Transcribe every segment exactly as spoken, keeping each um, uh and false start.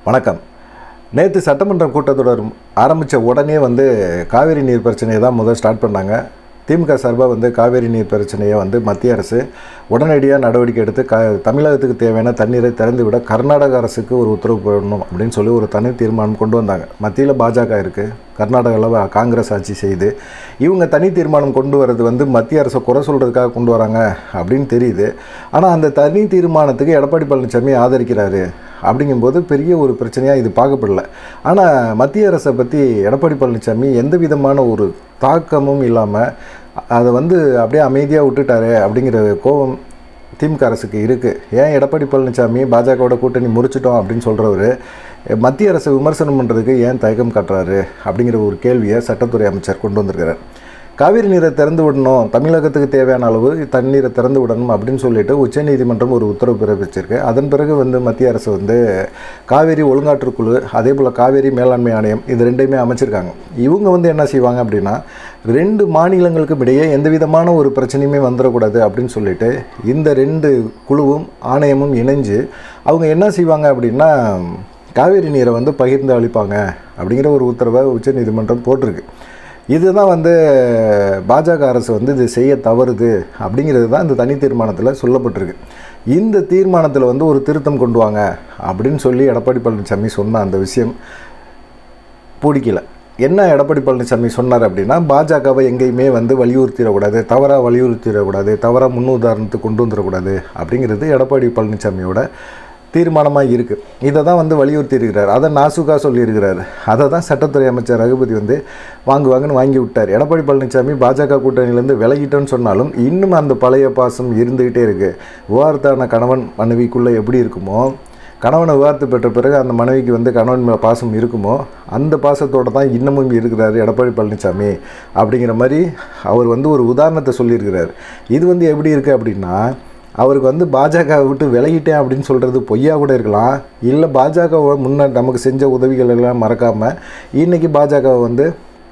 வணக்கம். நேற்று சட்டமன்ற கூட்டத்தொடர் ஆரம்பித்த உடனே வந்து காவேரி நீர் பிரச்சனையை தான் முதல் ஸ்டார்ட் பண்ணாங்க. திமுக சார்பாக வந்து காவேரி நீர் பிரச்சனையை வந்து மத்திய அரசு உடனடியாக நடவடிக்கை எடுத்து க தமிழகத்துக்கு தேவையான தண்ணீரை திறந்து விட கர்நாடக அரசுக்கு ஒரு உத்தரவு போடணும் அப்படின்னு சொல்லி ஒரு தனி தீர்மானம் கொண்டு வந்தாங்க. மத்தியில் பாஜக இருக்குது, கர்நாடகாவில் காங்கிரஸ் ஆட்சி செய்து இவங்க தனி தீர்மானம் கொண்டு வரது வந்து மத்திய அரசை குறை சொல்கிறதுக்காக கொண்டு வராங்க அப்படின்னு தெரியுது. ஆனால் அந்த தனி தீர்மானத்துக்கு எடப்பாடி பழனிசாமி ஆதரிக்கிறாரு அப்படிங்கும்போது பெரிய ஒரு பிரச்சனையாக இது பார்க்கப்படல. ஆனால் மத்திய அரசை பற்றி எடப்பாடி பழனிசாமி எந்த விதமான ஒரு தாக்கமும் இல்லாமல் அதை வந்து அப்படியே அமைதியாக விட்டுட்டாரு அப்படிங்கிற கோபம் திமுக அரசுக்கு இருக்குது. ஏன் எடப்பாடி பழனிசாமி பாஜகவோட கூட்டணி முறிச்சிட்டோம் அப்படின்னு சொல்கிறவர் மத்திய அரசை விமர்சனம் பண்ணுறதுக்கு ஏன் தயக்கம் காட்டுறாரு அப்படிங்கிற ஒரு கேள்வியை சட்டத்துறை அமைச்சர் கொண்டு வந்திருக்கிறார். காவிரி நீரை திறந்து விடணும், தமிழகத்துக்கு தேவையான அளவு தண்ணீரை திறந்து விடணும் அப்படின்னு சொல்லிட்டு உச்சநீதிமன்றம் ஒரு உத்தரவு பிறப்பிச்சிருக்கு. அதன் பிறகு வந்து மத்திய அரசு வந்து காவேரி ஒழுங்காற்றுக்குழு, அதே போல் காவேரி மேலாண்மை ஆணையம் இது ரெண்டையுமே அமைச்சிருக்காங்க. இவங்க வந்து என்ன செய்வாங்க அப்படின்னா, ரெண்டு மாநிலங்களுக்கும் இடையே எந்த விதமான ஒரு பிரச்சனையுமே வந்துடக்கூடாது அப்படின்னு சொல்லிட்டு இந்த ரெண்டு குழுவும் ஆணையமும் இணைஞ்சு அவங்க என்ன செய்வாங்க அப்படின்னா காவேரி நீரை வந்து பகிர்ந்து அளிப்பாங்க அப்படிங்கிற ஒரு உத்தரவை உச்சநீதிமன்றம் போட்டிருக்கு. இதுதான் வந்து பாஜக அரசு வந்து இது செய்ய தவறுது அப்படிங்கிறது தான் இந்த தனி தீர்மானத்தில் சொல்லப்பட்டிருக்கு. இந்த தீர்மானத்தில் வந்து ஒரு திருத்தம் கொண்டு வாங்க அப்படின்னு சொல்லி எடப்பாடி பழனிசாமி சொன்ன அந்த விஷயம் பிடிக்கல. என்ன எடப்பாடி பழனிசாமி சொன்னார் அப்படின்னா, பாஜகவை எங்கேயுமே வந்து வலியுறுத்திடக்கூடாது, தவறாக வலியுறுத்திடக்கூடாது, தவறாக முன்னுதாரணத்துக்கு கொண்டு வந்துடக்கூடாது அப்படிங்கிறது எடப்பாடி பழனிசாமியோட தீர்மானமாக இருக்குது. இதை தான் வந்து வலியுறுத்தி இருக்கிறார். அதை நாசுக்காக சொல்லியிருக்கிறார். அதை தான் சட்டத்துறை அமைச்சர் ரகுபதி வந்து வாங்குவாங்கன்னு வாங்கி விட்டார். எடப்பாடி பழனிசாமி பாஜக கூட்டணியிலேருந்து விலகிட்டோன்னு சொன்னாலும் இன்னும் அந்த பழைய பாசம் இருந்துக்கிட்டே இருக்குது. விவாகரத்தான கணவன் மனைவிக்குள்ளே எப்படி இருக்குமோ, கணவனை விவாகரத்து பெற்ற பிறகு அந்த மனைவிக்கு வந்து கணவன் மேலே பாசம் இருக்குமோ அந்த பாசத்தோடு தான் இன்னமும் இருக்கிறார் எடப்பாடி பழனிசாமி அப்படிங்கிற மாதிரி அவர் வந்து ஒரு உதாரணத்தை சொல்லியிருக்கிறார். இது வந்து எப்படி இருக்குது அப்படின்னா, அவருக்கு வந்து பாஜகவை விட்டு விலகிட்டேன் அப்படின்னு சொல்கிறது பொய்யா கூட இருக்கலாம். இல்லை பாஜகவை முன்னே நமக்கு செஞ்ச உதவிகள் எல்லாம் மறக்காமல் இன்றைக்கி பாஜகவை வந்து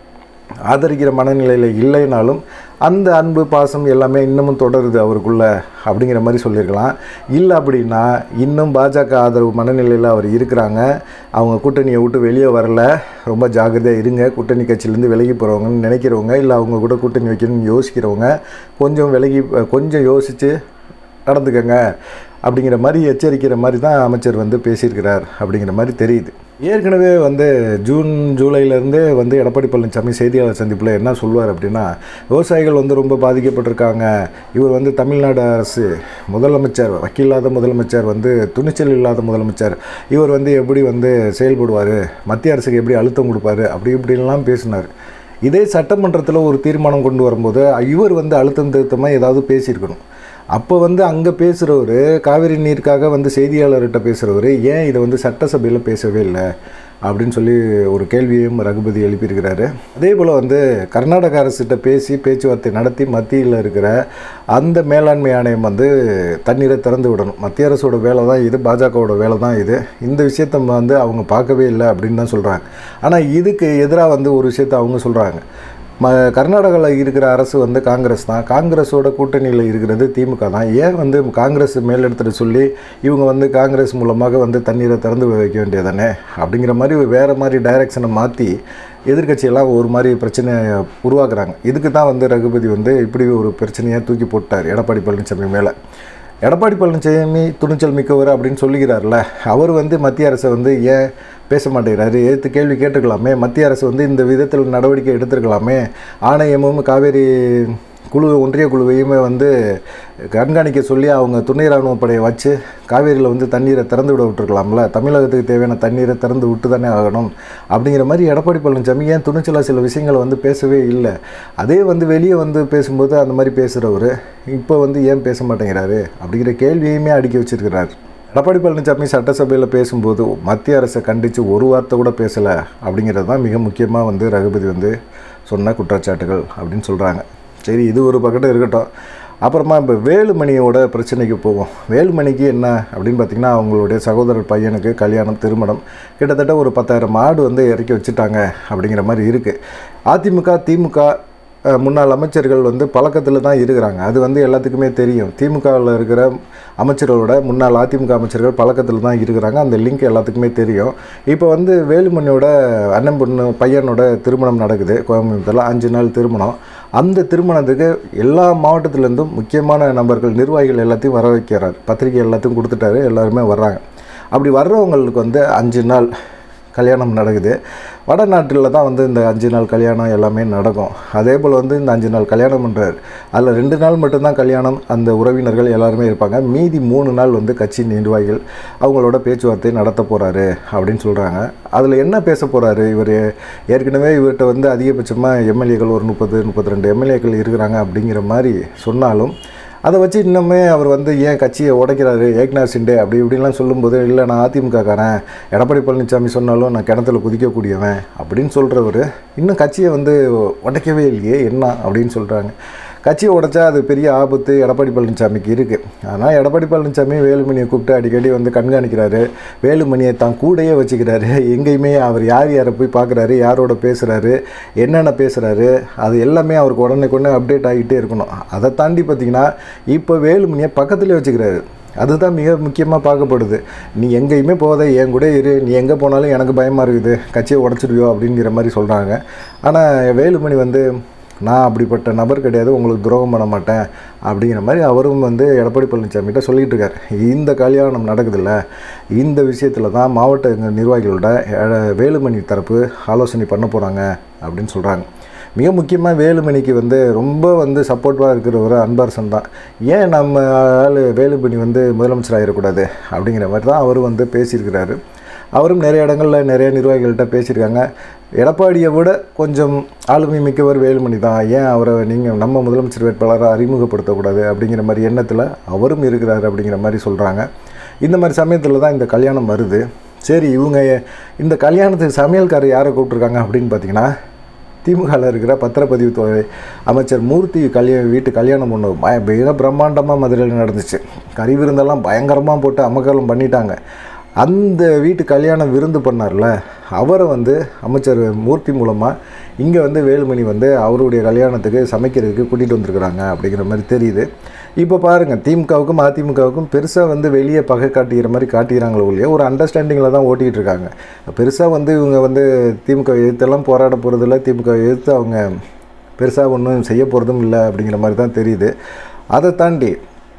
ஆதரிக்கிற மனநிலையில் இல்லைனாலும் அந்த அன்பு பாசம் எல்லாமே இன்னமும் தொடருது அவருக்குள்ளே அப்படிங்கிற மாதிரி சொல்லியிருக்கலாம். இல்லை அப்படின்னா இன்னும் பாஜக ஆதரவு மனநிலையில் அவர் இருக்கிறாங்க, அவங்க கூட்டணியை விட்டு வெளியே வரல, ரொம்ப ஜாக்கிரதையாக இருங்க, கூட்டணி கட்சியிலேருந்து விலகி போகிறவங்கன்னு நினைக்கிறவங்க, இல்லை அவங்க கூட கூட்டணி வைக்கணும்னு யோசிக்கிறவங்க கொஞ்சம் விலகி கொஞ்சம் யோசித்து நடந்துக்கங்க அப்படிங்கிற மாதிரி எச்சரிக்கிற மாதிரி தான் அமைச்சர் வந்து பேசியிருக்கிறார் அப்படிங்கிற மாதிரி தெரியுது. ஏற்கனவே வந்து ஜூன் ஜூலையிலேருந்தே வந்து எடப்பாடி பழனிசாமி செய்தியாளர் சந்திப்பில் என்ன சொல்வார் அப்படின்னா, விவசாயிகள் வந்து ரொம்ப பாதிக்கப்பட்டிருக்காங்க, இவர் வந்து தமிழ்நாடு அரசு முதலமைச்சர், வக்கீலாத முதலமைச்சர், வந்து துணிச்சல் இல்லாத முதலமைச்சர், இவர் வந்து எப்படி வந்து செயல்படுவார், மத்திய அரசுக்கு எப்படி அழுத்தம் கொடுப்பார் அப்படி இப்படின்லாம் பேசினார். இதே சட்டமன்றத்தில் ஒரு தீர்மானம் கொண்டு வரும்போது இவர் வந்து அழுத்தம் திருத்தமாக ஏதாவது பேசியிருக்கணும். அப்போ வந்து அங்கே பேசுகிறவர், காவிரி நீருக்காக வந்து செய்தியாளர்கிட்ட பேசுகிறவர் ஏன் இதை வந்து சட்டசபையில் பேசவே இல்லை அப்படின்னு சொல்லி ஒரு கேள்வியும் ரகுபதி எழுப்பியிருக்கிறாரு. அதே போல் வந்து கர்நாடக அரசுகிட்ட பேசி பேச்சுவார்த்தை நடத்தி மத்தியில் இருக்கிற அந்த மேலாண்மை ஆணையம் வந்து தண்ணீரை திறந்து விடணும். மத்திய அரசோட வேலை தான் இது, பாஜகவோட வேலை தான் இது. இந்த விஷயத்த வந்து அவங்க பார்க்கவே இல்லை அப்படின்னு தான் சொல்கிறாங்க. ஆனால் இதுக்கு எதிராக வந்து ஒரு விஷயத்த அவங்க சொல்கிறாங்க. ம கர்நாடகாவில் இருக்கிற அரசு வந்து காங்கிரஸ் தான், காங்கிரஸோட கூட்டணியில் இருக்கிறது திமுக தான். ஏன் வந்து காங்கிரஸ் மேலெடுத்துட்டு சொல்லி இவங்க வந்து காங்கிரஸ் மூலமாக வந்து தண்ணீரை திறந்து வைக்க வேண்டியதானே அப்படிங்கிற மாதிரி வேறு மாதிரி டைரக்ஷனை மாற்றி எதிர்கட்சியெல்லாம் ஒரு மாதிரி பிரச்சனையை உருவாக்குறாங்க. இதுக்கு தான் வந்து ரகுபதி வந்து இப்படி ஒரு பிரச்சனையை தூக்கி போட்டார் எடப்பாடி பழனிசாமி மேலே. எடப்பாடி பழனிசாமி துணிச்சல் மிக்கவர் அப்படின்னு சொல்லுகிறார்ல, அவர் வந்து மத்திய அரசை வந்து ஏன் பேச மாட்டேங்கிறாரு, ஏற்று கேள்வி கேட்டுக்கலாமே, மத்திய அரசு வந்து இந்த விதத்தில் நடவடிக்கை எடுத்துருக்கலாமே, ஆணையமும் காவேரி குழு ஒன்றிய குழுவையுமே வந்து கண்காணிக்க சொல்லி அவங்க துணை இராணுவ படையை வச்சு காவேரியில் வந்து தண்ணீரை திறந்து விட விட்டுருக்கலாம்ல, தமிழகத்துக்கு தேவையான தண்ணீரை திறந்து விட்டு தானே ஆகணும் அப்படிங்கிற மாதிரி எடப்பாடி பழனிசாமி ஏன் துணிச்சலாக சில விஷயங்களை வந்து பேசவே இல்லை. அதே வந்து வெளியே வந்து பேசும்போது அந்த மாதிரி பேசுகிறவர் இப்போ வந்து ஏன் பேச மாட்டேங்கிறாரு அப்படிங்கிற கேள்வியுமே அடுக்கி வச்சிருக்கிறார். எடப்பாடி பழனிசாமி சட்டசபையில் பேசும்போது மத்திய அரசை கண்டித்து ஒரு வார்த்தை கூட பேசலை அப்படிங்கிறது தான் மிக முக்கியமாக வந்து ரகுபதி வந்து சொன்ன குற்றச்சாட்டுகள் அப்படின்னு சொல்கிறாங்க. சரி, இது ஒரு பக்கத்தில் இருக்கட்டும். அப்புறமா இப்போ வேலுமணியோட பிரச்சனைக்கு போவோம். வேலுமணிக்கு என்ன அப்படின்னு பார்த்திங்கன்னா, அவங்களுடைய சகோதரர் பையனுக்கு கல்யாணம், திருமணம், கிட்டத்தட்ட ஒரு பத்தாயிரம் மாடு வந்து இறக்கி வச்சுட்டாங்க அப்படிங்கிற மாதிரி இருக்குது. அதிமுக திமுக முன்னாள் அமைச்சர்கள் வந்து பழக்கத்தில் தான் இருக்கிறாங்க. அது வந்து எல்லாத்துக்குமே தெரியும். திமுகவில் இருக்கிற அமைச்சர்களோட முன்னாள் அதிமுக அமைச்சர்கள் பழக்கத்தில் தான் இருக்கிறாங்க. அந்த லிங்க் எல்லாத்துக்குமே தெரியும். இப்போ வந்து வேலுமணியோட அண்ணன் பொண்ணு பையனோட திருமணம் நடக்குது கோயம்புத்தூரில். அஞ்சு நாள் திருமணம். அந்த திருமணத்துக்கு எல்லா மாவட்டத்திலேருந்தும் முக்கியமான நபர்கள் நிர்வாகிகள் எல்லாத்தையும் வர வைக்கிறார். பத்திரிகை எல்லாத்தையும் கொடுத்துட்டாரு. எல்லாருமே வர்றாங்க. அப்படி வர்றவங்களுக்கு வந்து அஞ்சு நாள் கல்யாணம் நடக்குது. வடநாட்டில் தான் வந்து இந்த அஞ்சு நாள் கல்யாணம் எல்லாமே நடக்கும். அதே போல் வந்து இந்த அஞ்சு நாள் கல்யாணம் பண்ணுறாரு. அதில் ரெண்டு நாள் மட்டும்தான் கல்யாணம், அந்த உறவினர்கள் எல்லாருமே இருப்பாங்க. மீதி மூணு நாள் வந்து கட்சி நிர்வாகிகள் அவங்களோட பேச்சுவார்த்தை நடத்த போகிறாரு அப்படின்னு சொல்கிறாங்க. அதில் என்ன பேச போகிறாரு இவர்? ஏற்கனவே இவர்கிட்ட வந்து அதிகபட்சமாக எம்எல்ஏக்கள் ஒரு முப்பது முப்பத்தி ரெண்டு எம்எல்ஏக்கள் இருக்கிறாங்க அப்படிங்கிற மாதிரி சொன்னாலும் அதை வச்சு இன்னுமே அவர் வந்து ஏன் கட்சியை உடைக்கிறாரு, ஏக்நாத் சிண்டே அப்படி இப்படின்லாம் சொல்லும்போது, இல்லை நான் அதிமுகக்காரன், எடப்பாடி பழனிசாமி சொன்னாலும் நான் கிணத்துல குதிக்கக்கூடியவன் அப்படின்னு சொல்கிறவர் இன்னும் கட்சியை வந்து உடைக்கவே இல்லையே என்ன அப்படின்னு சொல்கிறாங்க. கட்சியை உடைச்சா அது பெரிய ஆபத்து எடப்பாடி பழனிசாமிக்கு இருக்குது. ஆனால் எடப்பாடி பழனிசாமி வேலுமணியை கூப்பிட்டு அடிக்கடி வந்து கண்காணிக்கிறாரு. வேலுமணியை தான் கூடையே வச்சுக்கிறாரு. எங்கேயுமே அவர் யார் யாரை போய் பார்க்குறாரு, யாரோட பேசுகிறாரு, என்னென்ன பேசுகிறாரு, அது எல்லாமே அவருக்கு உடனே கொண்டு அப்டேட் ஆகிட்டே இருக்கணும். அதை தாண்டி பார்த்திங்கன்னா இப்போ வேலுமணியை பக்கத்துலேயே வச்சுக்கிறாரு. அதுதான் மிக முக்கியமாக பார்க்கப்படுது. நீ எங்கேயுமே போகாத, என் கூட இரு, நீ எங்கே போனாலும் எனக்கு பயமாக இருக்குது, கட்சியை உடச்சிடுவியோ அப்படிங்கிற மாதிரி சொல்கிறாங்க. ஆனால் வேலுமணி வந்து நான் அப்படிப்பட்ட நபர் கிடையாது, உங்களுக்கு துரோகம் பண்ண மாட்டேன் அப்படிங்கிற மாதிரி அவரும் வந்து எடப்பாடி பழனிசாமிகிட்ட சொல்லிகிட்டு இருக்கார். இந்த கல்யாணம் நடக்குதில்ல, இந்த விஷயத்தில் தான் மாவட்ட நிர்வாகிகளோட வேலுமணி தரப்பு ஆலோசனை பண்ண போகிறாங்க அப்படின்னு சொல்கிறாங்க. மிக முக்கியமாக வேலுமணிக்கு வந்து ரொம்ப வந்து சப்போர்ட்டிவாக இருக்கிற ஒரு அன்பரசன் தான். ஏன் நம்ம ஆள் வேலுமணி வந்து முதலமைச்சர் ஆகிடக்கூடாது அப்படிங்கிற மாதிரி தான் அவர் வந்து பேசியிருக்கிறாரு. அவரும் நிறைய இடங்களில் நிறைய நிர்வாகிகள்கிட்ட பேசியிருக்காங்க. எடப்பாடியை விட கொஞ்சம் ஆளுமை மிக்கவர் வேலுமணி தான், ஏன் அவரை நீங்கள் நம்ம முதலமைச்சர் வேட்பாளராக அறிமுகப்படுத்தக்கூடாது அப்படிங்கிற மாதிரி எண்ணத்தில் அவரும் இருக்கிறார் அப்படிங்கிற மாதிரி சொல்கிறாங்க. இந்த மாதிரி சமயத்தில் தான் இந்த கல்யாணம் வருது. சரி, இவங்க இந்த கல்யாணத்துக்கு சமையல்காரர் யாரை கூப்பிட்ருக்காங்க அப்படின்னு பார்த்தீங்கன்னா, திமுகவில் இருக்கிற பத்திரப்பதிவுத்துறை அமைச்சர் மூர்த்தி கல்யாண வீட்டு கல்யாணம் ஒன்று மிக பிரம்மாண்டமாக மதுரையில் நடந்துச்சு. கறி விருந்தெல்லாம் பயங்கரமாக போட்டு அமக்கலம் பண்ணிட்டாங்க. அந்த வீட்டு கல்யாணம் விருந்து பண்ணார்ல, அவரை வந்து அமைச்சர் மூர்த்தி மூலமாக இங்கே வந்து வேலுமணி வந்து அவருடைய கல்யாணத்துக்கு சமைக்கிறதுக்கு கூட்டிகிட்டு வந்திருக்கிறாங்க அப்படிங்கிற மாதிரி தெரியுது. இப்போ பாருங்கள், திமுகவுக்கும் அதிமுகவுக்கும் பெருசாக வந்து வெளியே பகை காட்டிக்கிற மாதிரி காட்டிக்கிறாங்களோ இல்லையா, ஒரு அண்டர்ஸ்டாண்டிங்கில் தான் ஓட்டிகிட்டு இருக்காங்க. பெருசாக வந்து இவங்க வந்து திமுக எதிர்த்தெல்லாம் போராட போகிறதில்ல, திமுக எதிர்த்து அவங்க பெருசாக ஒன்றும் செய்ய போகிறதும் இல்லை அப்படிங்கிற மாதிரி தான் தெரியுது. அதை தாண்டி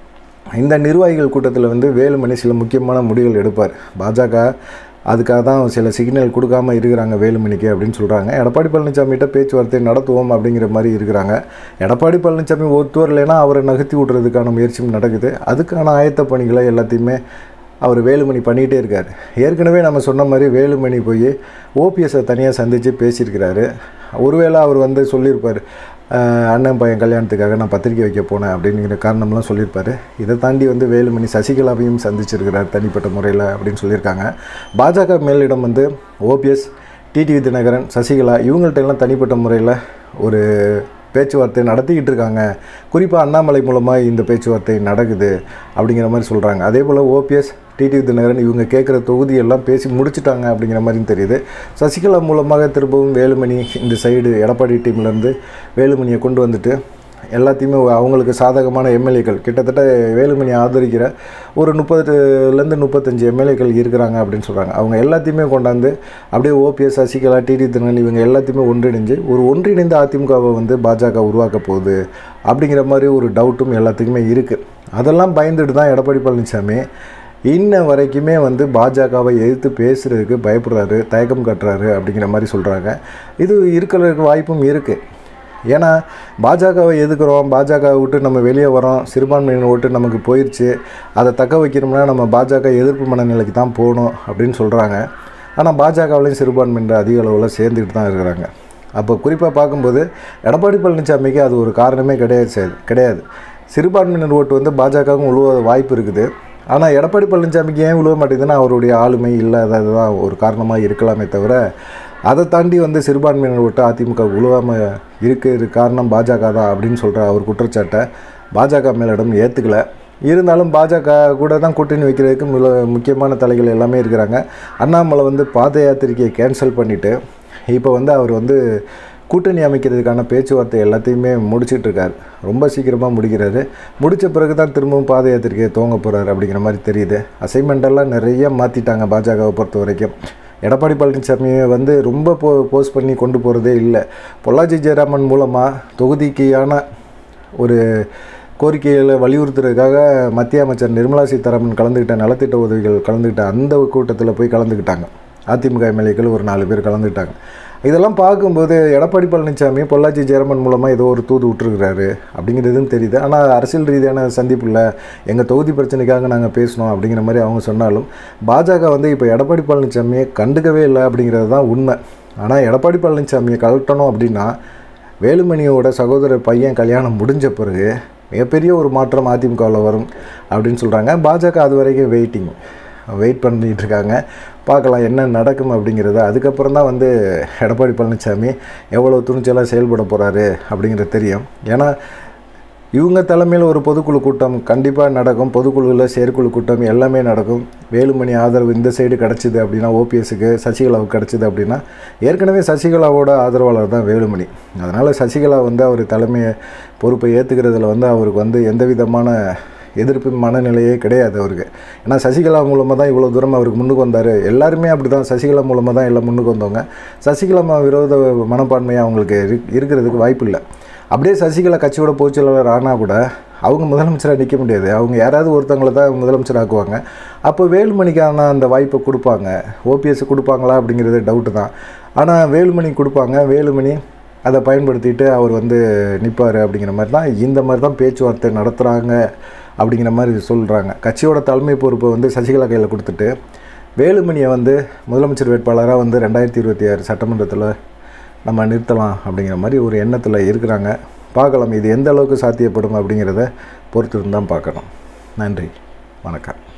இந்த நிர்வாகிகள் கூட்டத்தில் வந்து வேலுமணி சில முக்கியமான முடிவுகள் எடுப்பார். பாஜக அதுக்காக தான் சில சிக்னல் கொடுக்காமல் இருக்கிறாங்க வேலுமணிக்கு அப்படின்னு சொல்கிறாங்க. எடப்பாடி பழனிசாமிகிட்ட பேச்சுவார்த்தை நடத்துவோம் அப்படிங்கிற மாதிரி இருக்கிறாங்க. எடப்பாடி பழனிசாமி ஒருத்தர் இல்லைன்னா அவரை நகர்த்தி விட்றதுக்கான முயற்சியும் நடக்குது. அதுக்கான ஆயத்த பணிகளை எல்லாத்தையுமே அவர் வேலுமணி பண்ணிகிட்டே இருக்கார். ஏற்கனவே நம்ம சொன்ன மாதிரி வேலுமணி போய் ஓபிஎஸ்ஸை தனியாக சந்தித்து பேசியிருக்கிறாரு. ஒருவேளை அவர் வந்து சொல்லியிருப்பார், அண்ணன் பையன் கல்யாணத்துக்காக நான் பத்திரிக்கை வைக்க போனேன் அப்படிங்கிற காரணம்லாம் சொல்லியிருப்பார். இதை தாண்டி வந்து வேலுமணி சசிகலாவையும் சந்திச்சிருக்கிறார் தனிப்பட்ட முறையில் அப்படின்னு சொல்லியிருக்காங்க. பாஜக மேலிடம் வந்து ஓபிஎஸ், டிடிவி தினகரன், சசிகலா இவங்கள்ட்ட எல்லாம் தனிப்பட்ட முறையில் ஒரு பேச்சுவார்த்தை நடத்திக்கிட்டு இருக்காங்க. குறிப்பாக அண்ணாமலை மூலமாக இந்த பேச்சுவார்த்தை நடக்குது அப்படிங்கிற மாதிரி சொல்கிறாங்க. அதே போல் ஓபிஎஸ், டிடிவி தினகரன் இவங்க கேட்குற தொகுதியெல்லாம் பேசி முடிச்சுட்டாங்க அப்படிங்கிற மாதிரியும் தெரியுது. சசிகலா மூலமாக திரும்பவும் வேலுமணி இந்த சைடு எடப்பாடி டீம்லேருந்து வேலுமணியை கொண்டு வந்துட்டு எல்லாத்தையுமே அவங்களுக்கு சாதகமான எம்எல்ஏக்கள் கிட்டத்தட்ட வேலுமணி ஆதரிக்கிற ஒரு முப்பதுலேருந்து முப்பத்தஞ்சு எம்எல்ஏக்கள் இருக்கிறாங்க அப்படின்னு சொல்கிறாங்க. அவங்க எல்லாத்தையுமே கொண்டாந்து அப்படியே ஓபிஎஸ், சசிகலா, டிடி தினகரன் இவங்க எல்லாத்தையுமே ஒன்றிணைஞ்சு ஒரு ஒன்றிணைந்த அதிமுகவை வந்து பாஜக உருவாக்க போகுது அப்படிங்கிற மாதிரி ஒரு டவுட்டும் எல்லாத்துக்குமே இருக்குது. அதெல்லாம் பயந்துட்டு தான் எடப்பாடி பழனிசாமி இன்ன வரைக்குமே வந்து பாஜகவை எதிர்த்து பேசுகிறதுக்கு பயப்படுறாரு, தயக்கம் கட்டுறாரு அப்படிங்கிற மாதிரி சொல்கிறாங்க. இது இருக்கிறதுக்கு வாய்ப்பும் இருக்குது. ஏன்னா பாஜகவை எதுக்குறோம், பாஜகவை விட்டு நம்ம வெளியே வரோம், சிறுபான்மையினர் ஓட்டு நமக்கு போயிடுச்சு, அதை தக்க வைக்கணும்னா நம்ம பாஜக எதிர்ப்பு மனநிலைக்கு தான் போகணும் அப்படின்னு சொல்கிறாங்க. ஆனால் பாஜகவிலையும் சிறுபான்மையினர் அதிக அளவில் சேர்ந்துக்கிட்டு தான் இருக்கிறாங்க. அப்போ குறிப்பாக பார்க்கும்போது எடப்பாடி பழனிசாமிக்கு அது ஒரு காரணமே கிடையாது கிடையாது சிறுபான்மையினர் ஓட்டு வந்து பாஜகவுக்கும் உழுவ வாய்ப்பு இருக்குது. ஆனால் எடப்பாடி பழனிசாமிக்கு ஏன் விழுவ மாட்டேங்குதுன்னா அவருடைய ஆளுமை இல்லாதது தான் ஒரு காரணமாக இருக்கலாமே தவிர, அதை தாண்டி வந்து சிறுபான்மையினர் ஓட்டு அதிமுக உழுவாமல் இருக்கிறது காரணம் பாஜக தான் அப்படின்னு சொல்கிற அவர் குற்றச்சாட்டை பாஜக மேலிடம் ஏற்றுக்கலை. இருந்தாலும் பாஜக கூட தான் கூட்டணி வைக்கிறதுக்கு மிக முக்கியமான தலைகள் எல்லாமே இருக்கிறாங்க. அண்ணாமலை வந்து பாத யாத்திரையை கேன்சல் பண்ணிவிட்டு இப்போ வந்து அவர் வந்து கூட்டணி அமைக்கிறதுக்கான பேச்சுவார்த்தை எல்லாத்தையுமே முடிச்சிட்டு இருக்காரு. ரொம்ப சீக்கிரமாக முடிக்கிறாரு. முடித்த பிறகு தான் திரும்பவும் பாத யாத்திரையை துவங்க போகிறாரு அப்படிங்கிற மாதிரி தெரியுது. அசைன்மெண்டெல்லாம் நிறைய மாற்றிட்டாங்க பாஜகவை பொறுத்த வரைக்கும். எடப்பாடி பழனிசாமியை வந்து ரொம்ப போ போஸ்ட் பண்ணி கொண்டு போகிறதே இல்லை. பொள்ளாச்சி ஜெயராமன் மூலமாக தொகுதிக்கான ஒரு கோரிக்கைகளை வலியுறுத்துறதுக்காக மத்திய அமைச்சர் நிர்மலா சீதாராமன் கலந்துக்கிட்ட நலத்திட்ட உதவிகள் கலந்துக்கிட்ட அந்த கூட்டத்தில் போய் கலந்துக்கிட்டாங்க. அதிமுக எம்எல்ஏக்கள் ஒரு நாலு பேர் கலந்துக்கிட்டாங்க. இதெல்லாம் பார்க்கும்போது எடப்பாடி பழனிசாமி பொள்ளாச்சி ஜெயராமன் மூலமாக ஏதோ ஒரு தூது விட்டுருக்கிறாரு அப்படிங்கிறதும் தெரியுது. ஆனால் அரசியல் ரீதியான சந்திப்பு இல்லை, எங்கள் தொகுதி பிரச்சனைக்காக நாங்கள் பேசணும் அப்படிங்கிற மாதிரி அவங்க சொன்னாலும் பாஜக வந்து இப்போ எடப்பாடி பழனிசாமியை கண்டுக்கவே இல்லை அப்படிங்கிறது தான் உண்மை. ஆனால் எடப்பாடி பழனிசாமியை கலட்டணும் அப்படின்னா வேலுமணியோட சகோதரர் பையன் கல்யாணம் முடிஞ்ச பிறகு மிகப்பெரிய ஒரு மாற்றம் அதிமுகவில் வரும் அப்படின்னு சொல்கிறாங்க. பாஜக அது வரைக்கும் வெயிட்டிங் வெயிட் பண்ணிகிட்டு இருக்காங்க. பார்க்கலாம் என்ன நடக்கும் அப்படிங்கிறத. அதுக்கப்புறம் தான் வந்து எடப்பாடி பழனிசாமி எவ்வளோ துணிச்சலாக செயல்பட போகிறாரு அப்படிங்கிறது தெரியும். ஏன்னா இவங்க தலைமையில் ஒரு பொதுக்குழு கூட்டம் கண்டிப்பாக நடக்கும். பொதுக்குழுவில் செயற்குழு கூட்டம் எல்லாமே நடக்கும். வேலுமணி ஆதரவு இந்த சைடு கிடச்சிது அப்படின்னா ஓபிஎஸ்க்கு, சசிகலாவுக்கு கிடச்சிது அப்படின்னா ஏற்கனவே சசிகலாவோட ஆதரவாளர் தான் வேலுமணி. அதனால் சசிகலா வந்து அவர் தலைமையை பொறுப்பை ஏற்றுக்கிறதுல வந்து அவருக்கு வந்து எந்த விதமான எதிர்ப்பு மனநிலையே கிடையாது அவருக்கு. ஏன்னா சசிகலா மூலமாக தான் இவ்வளோ தூரம் அவருக்கு முன்னுக்கு வந்தார். எல்லாருமே அப்படி தான் சசிகலா மூலமாக தான் எல்லாம் முன்னுக்கு வந்தவங்க. சசிகலா விரோத மனப்பான்மையாக அவங்களுக்கு இருக்கிறதுக்கு வாய்ப்பு இல்லை. அப்படியே சசிகலா கட்சியோட பொதுச்செயலாளர் ஆனால் கூட அவங்க முதலமைச்சராக நிற்க முடியாது. அவங்க யாராவது ஒருத்தவங்களை தான் முதலமைச்சர் ஆக்குவாங்க. அப்போ வேலுமணிக்கான அந்த வாய்ப்பை கொடுப்பாங்க. ஓபிஎஸ் கொடுப்பாங்களா அப்படிங்கிறது டவுட்டு தான். ஆனால் வேலுமணி கொடுப்பாங்க. வேலுமணி அதை பயன்படுத்திட்டு அவர் வந்து நிற்பார் அப்படிங்கிற மாதிரி தான் இந்த மாதிரி தான் பேச்சுவார்த்தை நடத்துகிறாங்க அப்படிங்கிற மாதிரி சொல்கிறாங்க. கட்சியோட தலைமை பொறுப்பை வந்து சசிகலா கையில் கொடுத்துட்டு வேலுமணியை வந்து முதலமைச்சர் வேட்பாளராக வந்து ரெண்டாயிரத்தி இருபத்தி ஆறு சட்டமன்றத்தில் நம்ம நிறுத்தலாம் அப்படிங்கிற மாதிரி ஒரு எண்ணத்தில் இருக்கிறாங்க. பார்க்கலாம் இது எந்த அளவுக்கு சாத்தியப்படும் அப்படிங்கிறத பொறுத்து தான் பார்க்கணும். நன்றி, வணக்கம்.